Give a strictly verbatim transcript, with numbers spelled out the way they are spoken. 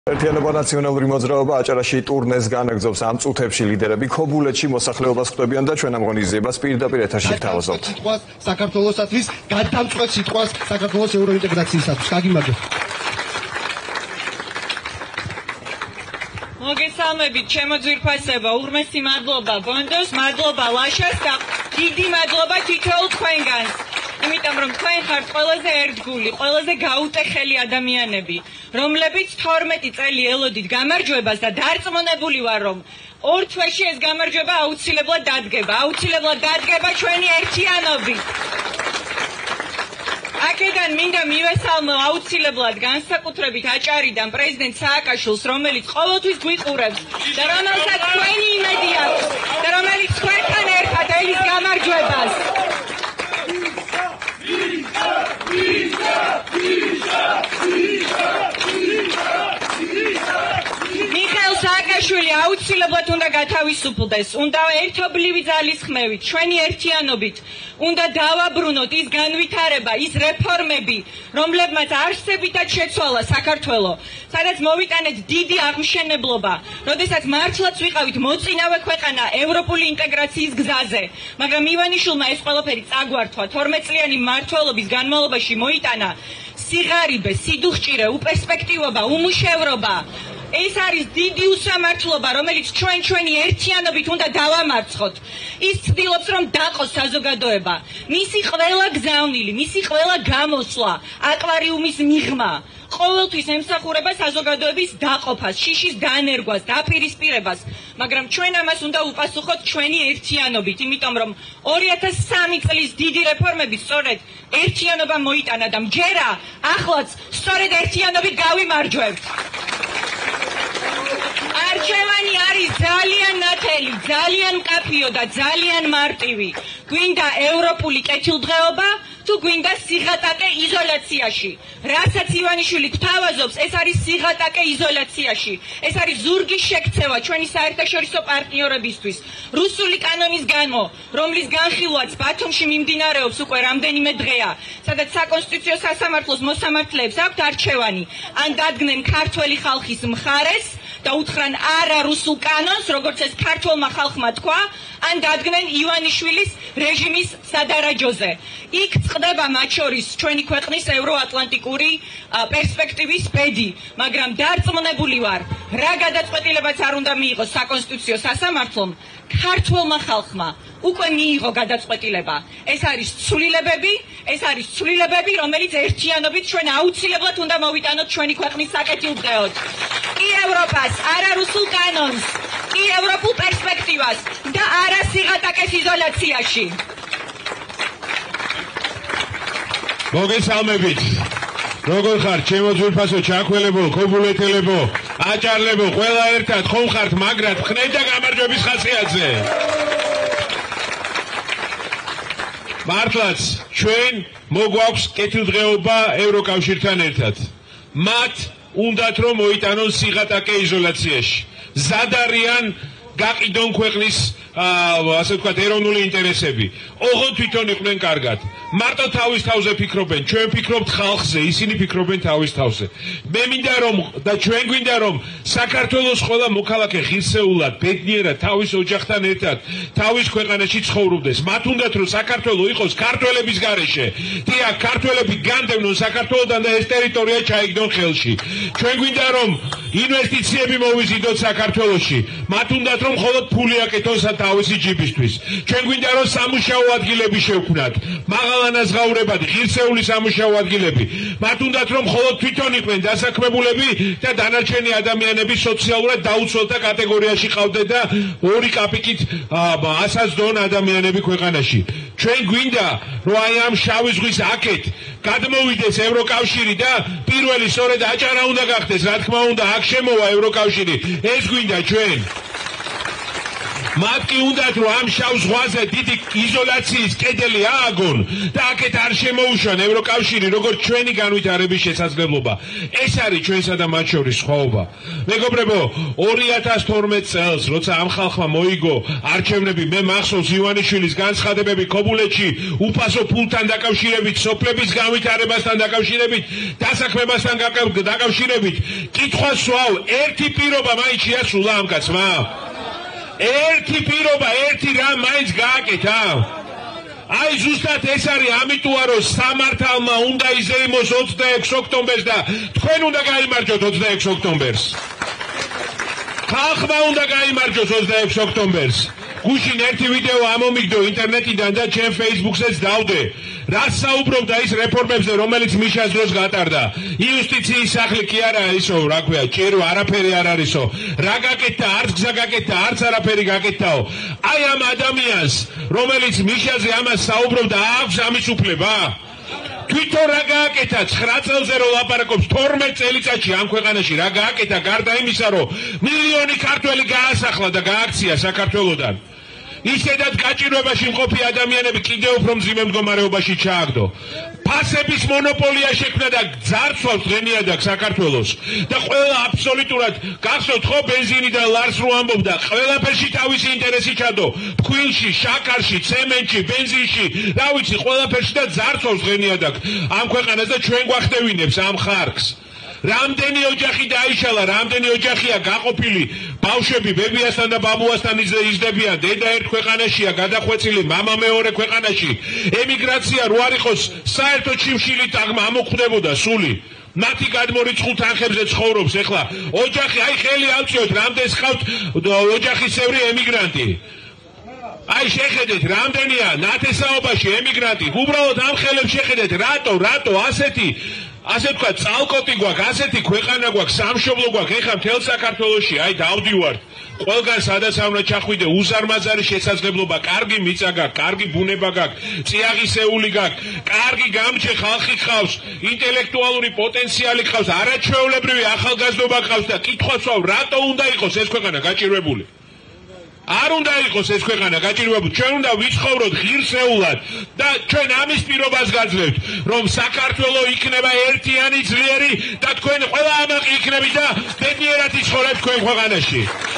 ერთიანობა ნაციონალური მოძრაობა აჭარაში ტურნეს განაგრძობს ამ წუთებში ლიდერები ქობულეთში მოსახლეობას ხვდებიან და ჩვენ ამ ღონისძიებას პირდაპირ ეთერში გთავაზობთ. საქართველოსთვის გადამწყვეტ სიტყვას საქართველოს ევროინტეგრაციისათვის. გაგიმაგრებთ. მოგესალმებით ჩემო ძვირფასებო, უღრმესი მადლობა ბონდოს, მადლობა ლაშას და დიდი მადლობა თითოეულ თქვენგანს. იმიტომ რომ თქვენ ხართ ყველაზე ერთგული, ყველაზე გაუტეხელი ადამიანები, რომლებიც თორმეტი წელი ელოდით გამარჯვებას და დარწმუნებული ვარ, რომ ორ თვეში ეს გამარჯვება აუცილებლად დადგება, აუცილებლად დადგება ჩვენი ერთიანობით. აქედან მინდა მივესალმო აუცილებლად განსაკუთრებით აჭარიდან პრეზიდენტ სააკაშვილს, რომელიც ყოველთვის გვიყურებს და რომელსაც თქვენი იმედი აქვს და რომელიც თქვენთან ერთად ელის გამარჯვებას. მიხეილ სააკაშვილი აუცილებლად უნდა გათავისუფლდეს, უნდა ერთობლივი ძალისხმევით, ჩვენი ერთიანობით, უნდა დავაბრუნოთ ის განვითარება, ის რეფორმები, რომლებმაც არსებითად შეცვალა საქართველო, სადაც მოვიტანეთ დიდი აღმშენებლობა, როდესაც მართლაც ვიყავით მოწინავე ქვეყანა ევროპული ინტეგრაციის გზაზე, მაგრამ ივანიშვილმა ეს ყველაფერი წაგვართვა, თორმეტწლიანი მმართველობის განმავლობაში მოიტანა სიღარიბე, სიდუხჭირე, უპერსპექტივობა, უმუშევრობა. ეს არის დიდი უსამართლობა, რომელიც ჩვენ ჩვენი ერთიანობით უნდა დავამარცხოთ. ის ცდილობს, რომ დაყოს საზოგადოება. მისი ყველა გზავნილი, მისი ყველა გამოსვლა, აკვარიუმის მიღმა, ყოველთვის ემსახურება საზოგადოების დაყოფას, შიშის დანერგვას, დაპირისპირებას, მაგრამ ჩვენ ამას უნდა უპასუხოთ ჩვენი ერთიანობით, იმიტომ რომ ორი ათას სამი წლის დიდი რეფორმები სწორედ ერთიანობამ მოიტანა და მჯერა ახლაც სწორედ ერთიანობით გავიმარჯვებთ. არჩევანი არის ძალიან ნათელი, ძალიან მკაფიო და ძალიან მარტივი. გვინდა ევროპული კეთილდღეობა თუ გვინდა სიღატაკე იზოლაციაში. რასაც ივანიშვილი გთავაზობს, ეს არის სიღატაკე იზოლაციაში. ეს არის ზურგის შექცევა ჩვენი საერთაშორისო პარტნიორებისთვის. რუსული კანონის განმო, რომლის განხილვაც ბათუმში მიმდინარეობს უკვე რამდენიმე დღეა, სადაც საკონსტიტუციო სასამართლოს მოსამართლეებს აქვთ არჩევანი, ან დადგნენ ქართველი ხალხის მხარეს და უთხრან არა რუსულ კანონს, როგორც ეს ქართველმა ხალხმა თქვა, ან დადგნენ ივანიშვილის რეჟიმის სადარაჯოზე. იქ წყდება მათ შორის ჩვენი ქვეყნის ევროატლანტიკური პერსპექტივის ბედი, მაგრამ დარწმუნებული ვარ, რა გადაწყვეტილებაც არ უნდა მიიღოს საკონსტიტუციო სასამართლომ, ქართველმა ხალხმა უკვე მიიღო გადაწყვეტილება. ეს არის ცვლილებები, ეს არის ცვლილებები, რომელიც ერთიანობით ჩვენ აუცილებლად უნდა მოვიტანოთ ჩვენი ქვეყნის საკეთილდღეოდ. კი ევროპას, არა რუსულ კანონს, კი ევროპულ პერსპექტივას და არა სიღატაკეს იზოლაციაში. მოგესალმებით. როგორ ხართ, ჩემო ძვირფასო, ჩაქველებო, ქობულეთელებო, აჭარლებო, ყველა ერთად ხომ ხართ მაგრად ხნეთ და გამარჯვების ხასიათზე. მართლაც ჩვენ მოგვაქვს კეთილდღეობა ევროკავშირთან ერთად. მათ უნდათ რომ მოიტანონ სიღატაკე იზოლაციაში. მზად არიან გაყიდონ ქვეყნის ასე ვთქვათ ეროვნული ინტერესები. ოღონდ თვითონ იყვნენ კარგად. მარტო თავის თავზე ფიქრობენ, ჩვენ ვფიქრობთ ხალხზე, ისინი ფიქრობენ თავის თავზე. მე მინდა რომ და ჩვენ გვინდა რომ საქართველოს ყველა მოქალაქე ღირსეულად, ბედნიერად თავის ოჯახთან ერთად თავის ქვეყანაში ცხოვრობდეს. მათ უნდათ რომ საქართველო იყოს ქართველების გარეშე. დიახ, ქართველები განდევნონ საქართველოდან და ეს ტერიტორია ჩაიგდონ ხელში. ჩვენ გვინდა რომ ინვესტიციები მოვიზიდოთ საქართველოში. მათ უნდათ რომ მხოლოდ ფული აკეთონ თავისი ჯიბისთვის. ჩვენ გვინდა რომ სამუშაო ადგილები შევქმნათ. მაღალანაზღაურებადი, ღირსეული სამუშაო ადგილები. მათ უნდათ რომ მხოლოდ თვითონ იყვნენ დასაქმებულები და დანარჩენი ადამიანები სოციალურად დაუცველთა კატეგორიაში ყავდნენ და ორი კაპიკით ასაზდონ ადამიანები ქვეყანაში. ჩვენ გვინდა რომ აი ამ შავი ზღვის აქეთ გადმოვიდეს ევროკავშირი და პირველი სწორედ აჭარა უნდა გახდეს, რა თქმა უნდა, აქ შემოვა ევროკავშირი. ეს გვინდა ჩვენ. მათ კი უნდათ რომ ამ შავ ზღვაზე დიდი იზოლაციის კედელი ააგონ და აქეთ არ შემოუშვან ევროკავშირი როგორც ჩვენი განვითარების შესაძლებლობა. ეს არის ჩვენსა და მათ შორის სხვაობა. მეგობრებო, ორი ათას თორმეტ წელს, როცა ამ ხალხმა მოიგო არჩევნები, მე მახსოვს ივანიშვილის განცხადებები ქობულეთში უფასო ფულთან დაკავშირებით, სოფლების განვითარებასთან დაკავშირებით, დასაქმებასთან დაკავშირებით, კითხვას ვსვავ, ერთი პირობა მაინც შეასრულა ამ კაცმა? ერთი პირობა, ერთი რამ მაინც გააკეთა? აი ზუსტად ეს არის ამიტოა რომ სამართალმა უნდა იზეიმოს ოცდაექვსი ოქტომბერს და თქვენ უნდა გაიმარჯვოთ ოცდაექვსი ოქტომბერს. ხალხმა უნდა გაიმარჯვოს ოცდაექვსი ოქტომბერს. გუშინ ერთი ვიდეო ამომიგდო ინტერნეტიდან და ჩემ Facebook-ზეც დავდე. რას საუბრობდა ის რეფორმებზე, რომელიც მიშას დროს გატარდა. იუსტიციის სახლი კი არა ისო, რა ქვია, ჭირო არაფერი არ არისო. რა გაკეთდა, არც გზა გაკეთდა, არც არაფერი გაკეთდაო. აი ამ ადამიანს, რომელიც მიშაზე ამას საუბრობდა, აქვს ამის უფლება? თვითონ რა გააკეთა ცხრა წელზე რომ ლაპარაკობს თორმეტ წელიწადში ამ ქვეყანაში რა გააკეთა გარდა იმისა რომ მილიონი ქართველი გაასახლა და გააქცია საქართველოდან. ისედაც გაჭირვებაში მყოფი ადამიანები კიდევ უფრო მძიმე მდგომარეობაში ჩააგდო. ფასების მონოპოლია შექმნა და ძარცვავს დღენიადაგ საქართველოს და ყველა აბსოლუტურად გახსოვთ ხო ბენზინი და ლარს რო ამბობდა ყველაფერში თავისი ინტერესი ჩადო ფქვინში, შაქარში, ცემენტში, ბენზინში, რა ვიცი ყველაფერში და ძარცვავს დღენიადაგ ამ ქვეყანას და ჩვენ გვახდევინებს ამ ხარკს. რამდენი ოჯახი დაიშალა, რამდენი ოჯახია გაყოფილი, ბავშვები ბებიასთან და ბაბუასთან იზრდებიან, დედა ერთ ქვეყანაშია გადახვეწილი, მამა მეორე ქვეყანაში. ემიგრაცია რო არ იყოს საერთოდ შიმშილით ამოხვდებოდა სული. მათი გადმორიცხულ თანხებზე ცხოვრობს ეხლა ოჯახი, აი ხელი ავწიოთ, რამდენს ხავთ ოჯახისებრი ემიგრანტი. აი შეხედეთ, რამდენია ნათესაობაში ემიგრანტი. უბრალოდ ამ ხელებს შეხედეთ, რატო, რატო ასეთი ასე თქვა წალკოტი გვაქვს, ასეთი ქვეყანა გვაქვს, სამშობლო გვაქვს, ეხლა მთელ საქართველოში, აი დავდივართ. ყველგან სადაც არ უნდა ჩახვიდე, უზარმაზარი შესაძლებლობა, კარგი მიწა გაქვს, კარგი ბუნება გაქვს, წიაღისეული გაქვს, კარგი გამჭე ხალხი გყავს, ინტელექტუალური პოტენციალი გყავს, არაჩვეულებრივი ახალგაზრდობა გყავს და კითხვას ვსვავ, რატო უნდა იყოს ეს ქვეყანა გაჭირვებული? არ უნდა იყოს ეს ქვეყანა გაჭირვებული, ჩვენ უნდა ვიცხოვროთ ღირსეულად და ჩვენ ამის პირობას გაძლევთ, რომ საქართველო იქნება ერთიანი, ძლიერი და თქვენ ყველა ამაყი იქნებით და ბედნიერად იცხოვრებთ თქვენ ქვეყანაში.